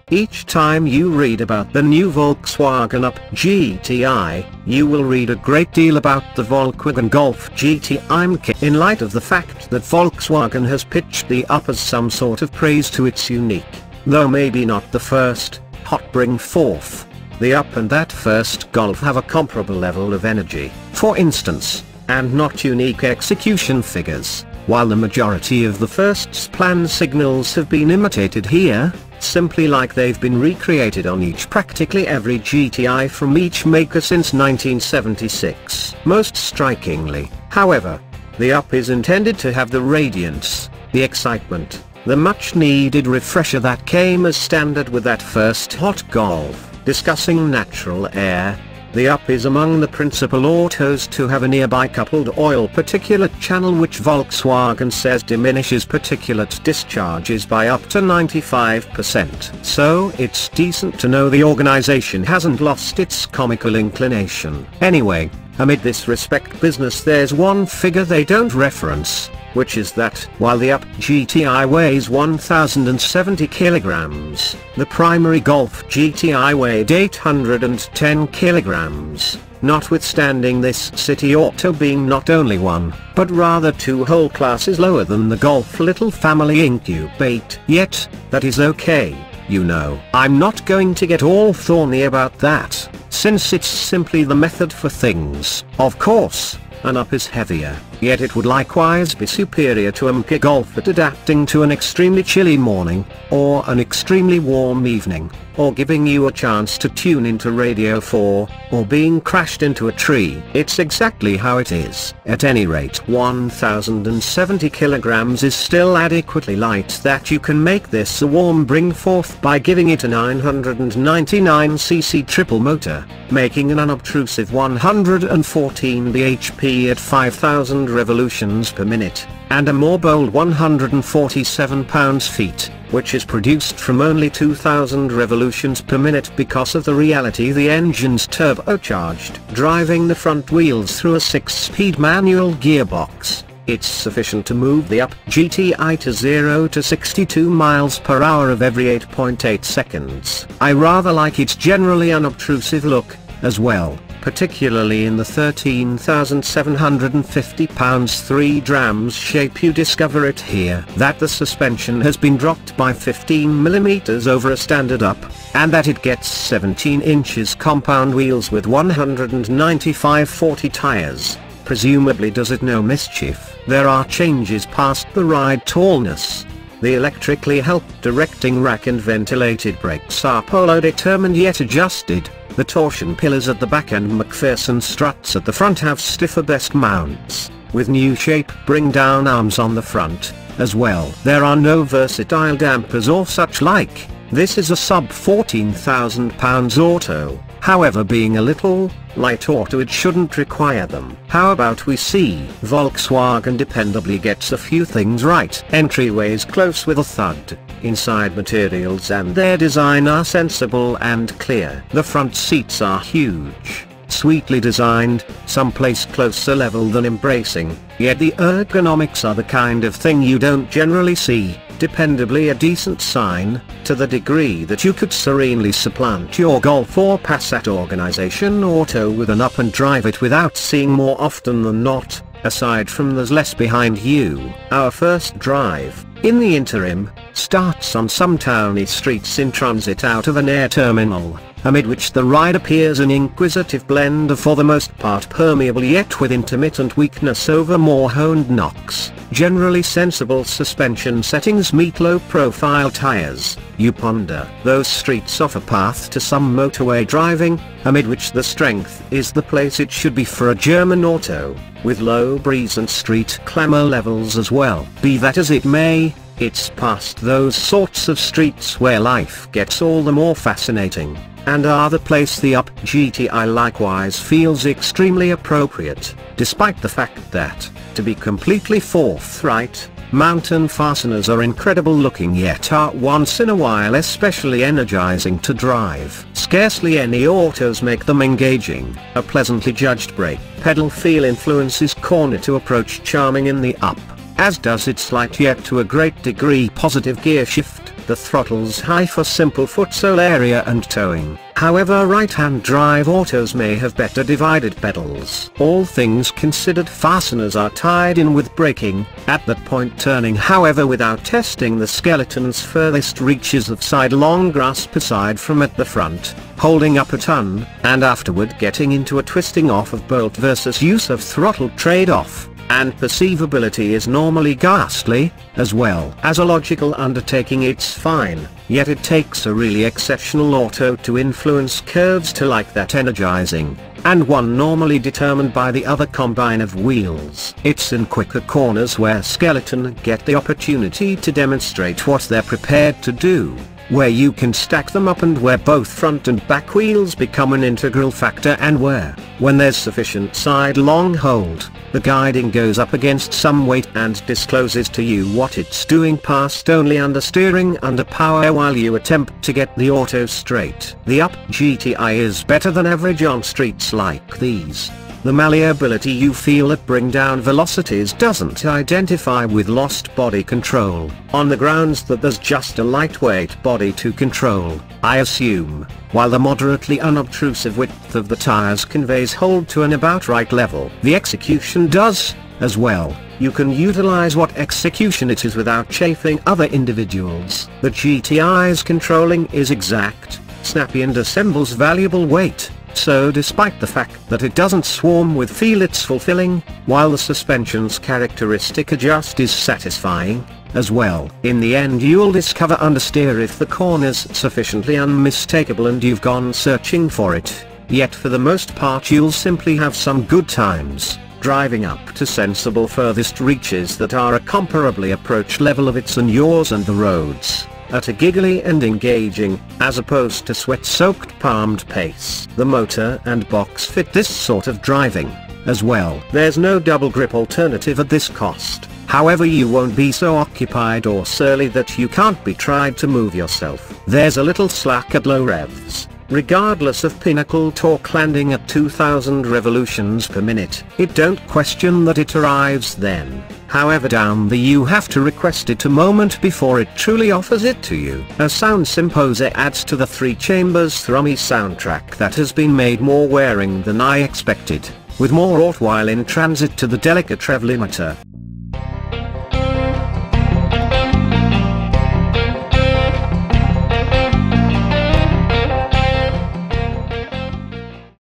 Each time you read about the new Volkswagen Up GTI, you will read a great deal about the Volkswagen Golf GTI. In light of the fact that Volkswagen has pitched the Up as some sort of praise to its unique, though maybe not the first, hot bring forth. The Up and that first Golf have a comparable level of energy, for instance, and not unique execution figures, while the majority of the first's plan signals have been imitated here, simply like they've been recreated on practically every GTI from each maker since 1976. Most strikingly, however, the Up is intended to have the radiance, the excitement, the much-needed refresher that came as standard with that first hot Golf. Discussing natural air, the Up is among the principal autos to have a nearby coupled oil particulate channel, which Volkswagen says diminishes particulate discharges by up to 95%. So it's decent to know the organization hasn't lost its comical inclination. Anyway, amid this respect business, there's one figure they don't reference, which is that, while the Up GTI weighs 1,070 kilograms, the primary Golf GTI weighed 810 kilograms, notwithstanding this city auto being not only one, but rather two whole classes lower than the Golf little family incubate. Yet, that is okay, you know. I'm not going to get all thorny about that, since it's simply the method for things. Of course, an Up is heavier, yet it would likewise be superior to a MK Golf at adapting to an extremely chilly morning, or an extremely warm evening, or giving you a chance to tune into Radio 4, or being crashed into a tree. It's exactly how it is. At any rate, 1,070 kilograms is still adequately light that you can make this a warm bring forth by giving it a 999cc triple motor, making an unobtrusive 114 bhp at 5,000 revolutions per minute, and a more bold 147 pounds-feet, which is produced from only 2,000 revolutions per minute because of the reality the engine's turbocharged, driving the front wheels through a 6-speed manual gearbox. It's sufficient to move the Up GTI to 0 to 62 miles per hour of every 8.8 seconds. I rather like its generally unobtrusive look, as well, particularly in the 13,750 pounds 3 drams shape you discover it here. That the suspension has been dropped by 15mm over a standard Up, and that it gets 17 inches compound wheels with 195/40 tires, presumably does it no mischief. There are changes past the ride tallness. The electrically helped directing rack and ventilated brakes are polo determined yet adjusted. The torsion pillars at the back and McPherson struts at the front have stiffer best mounts, with new shape bring down arms on the front, as well. There are no versatile dampers or such like. This is a sub 14,000 pounds auto, however, being a little light auto it shouldn't require them. How about we see? Volkswagen dependably gets a few things right. Entryways close with a thud. Inside materials and their design are sensible and clear. The front seats are huge, sweetly designed, someplace closer level than embracing, yet the ergonomics are the kind of thing you don't generally see. Dependably a decent sign, to the degree that you could serenely supplant your Golf or Passat organization auto with an Up and drive it without seeing more often than not, aside from there's less behind you. Our first drive, in the interim, starts on some towny streets in transit out of an air terminal, amid which the ride appears an inquisitive blend of for the most part permeable yet with intermittent weakness over more honed knocks. Generally sensible suspension settings meet low profile tires. You ponder. Those streets offer path to some motorway driving, amid which the strength is the place it should be for a German auto, with low breeze and street clamor levels as well. Be that as it may, it's past those sorts of streets where life gets all the more fascinating, and are the place the Up GTI likewise feels extremely appropriate, despite the fact that, to be completely forthright, mountain fasteners are incredible looking yet are once in a while especially energizing to drive. Scarcely any autos make them engaging. A pleasantly judged brake pedal feel influences corner to approach charming in the Up, as does its slight yet to a great degree positive gear shift. the throttles high for simple foot sole area and towing. However, right-hand drive autos may have better divided pedals. All things considered, fasteners are tied in with braking, at that point turning however without testing the skeleton's furthest reaches of side-long grasp aside from at the front, holding up a ton, and afterward getting into a twisting off of bolt versus use of throttle trade-off. And perceivability is normally ghastly. As well as a logical undertaking, it's fine, yet it takes a really exceptional auto to influence curves to like that energizing, and one normally determined by the other combine of wheels. It's in quicker corners where skeleton get the opportunity to demonstrate what they're prepared to do, where you can stack them up and where both front and back wheels become an integral factor, and where, when there's sufficient side-long hold, the guiding goes up against some weight and discloses to you what it's doing past only understeering under power while you attempt to get the auto straight. The Up GTI is better than average on streets like these. The malleability you feel at bring down velocities doesn't identify with lost body control, on the grounds that there's just a lightweight body to control, I assume, while the moderately unobtrusive width of the tires conveys hold to an about right level. The execution does, as well. You can utilize what execution it is without chafing other individuals. The GTI's controlling is exact, snappy, and assembles valuable weight. So despite the fact that it doesn't swarm with feel, it's fulfilling, while the suspension's characteristic adjust is satisfying, as well. In the end you'll discover understeer if the corner's sufficiently unmistakable and you've gone searching for it, yet for the most part you'll simply have some good times, driving up to sensible furthest reaches that are a comparably approach level of its and yours and the roads, at a giggly and engaging, as opposed to sweat-soaked palmed pace. The motor and box fit this sort of driving, as well. There's no double grip alternative at this cost, however you won't be so occupied or surly that you can't be tried to move yourself. There's a little slack at low revs, regardless of pinnacle torque landing at 2000 revolutions per minute. It don't question that it arrives then. However, down the you have to request it a moment before it truly offers it to you. A sound symposer adds to the 3 chambers thrummy soundtrack that has been made more wearing than I expected, with more aught while in transit to the delicate rev limiter,